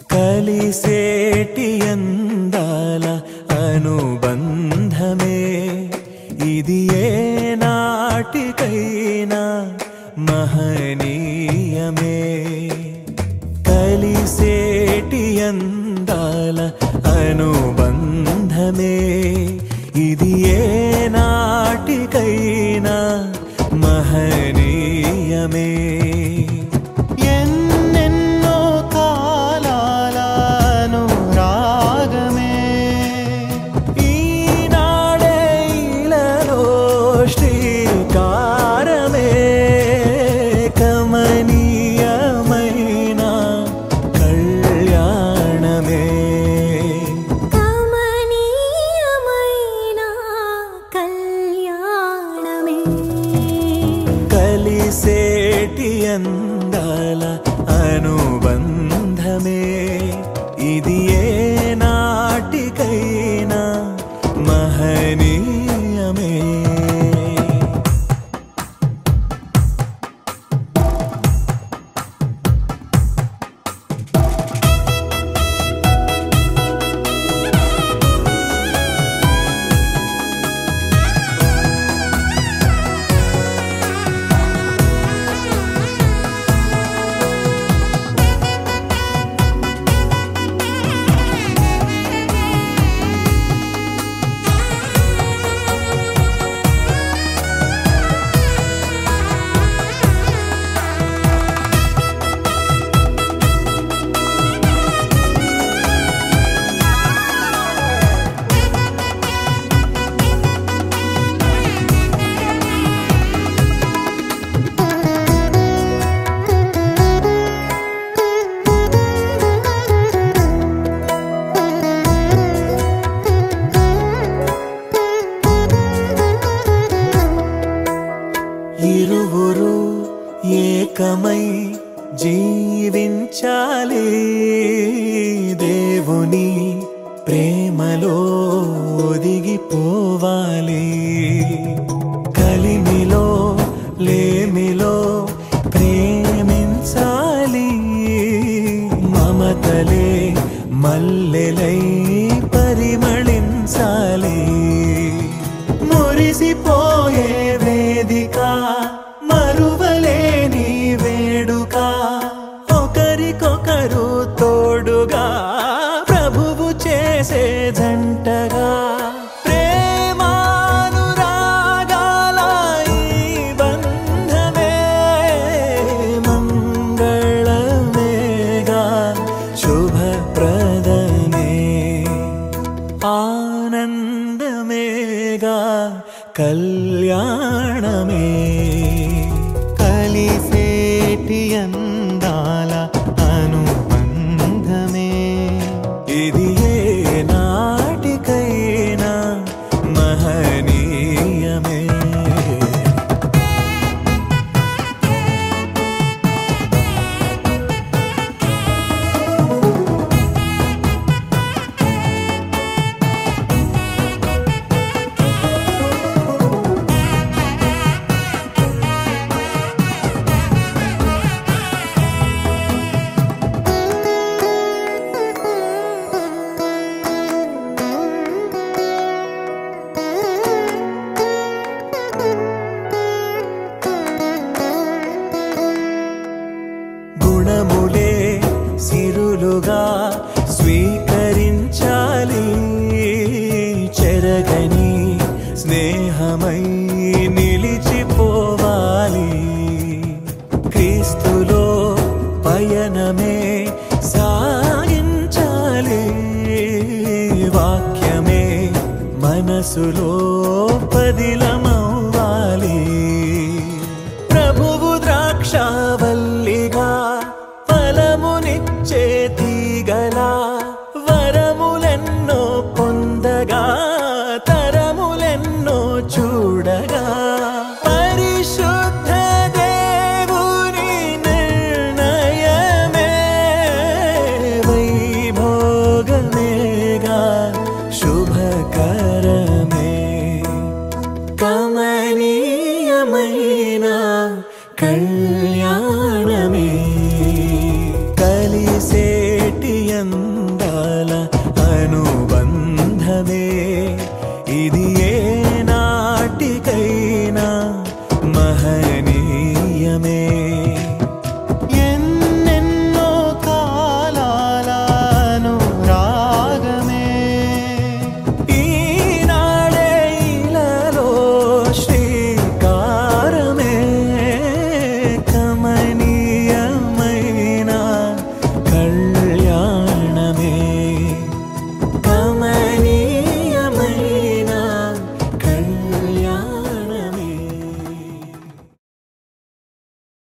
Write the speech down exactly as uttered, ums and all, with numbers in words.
కలిసేటి అందాల అనుబంధమే ఇది ఏ నాటికైనా మహనీయమే. కలిసేటి అందాల అనుబంధమే ఇది ఏ నాటికైనా మహనీయమే. కలిసేటి అందాల అనుబంధమే ఇది ఏ నాటికైనా మహనీయమే. ఇరువురు ఏకమై జీవించాలి, దేవుని ప్రేమలో ఒదిగిపోవాలి. కలిమిలో లేమిలో ప్రేమించాలి, మమతలే మల్లెలై పరిమళించాలి. మురిసిపోయే వేదిక మరువలేని వేడుక, ఒకరికొకరు తోడుగా ప్రభువు చేసే జంటగా. ప్రేమానురాగాల ఈ బంధమే మంగళమేగా శుభప్రదమే, ఆనందమేగా కళ్యాణమే. కలిసేటి అందాల అనుబంధమే ఇది ఏ నాటికైనా మహనీయమే. గుణములే సిరులుగా స్వీకరించాలి, చెరగని స్నేహమై నిలిచిపోవాలి. క్రీస్తులో పయనమే సాగించాలి, వాక్యమే మనసులో పదిలమవ్వాలి. ప్రభువు ద్రాక్షావల్లిగా ఫలమునిచ్చే తీగలా, వరములెన్నో పొందగా తరములెన్నో చూడగా. పరిశుద్ధ దేవుని నిర్ణయమే వైభోగమేగా శుభకరమే. కమనీయమైన కళ్యాణమే కలిసే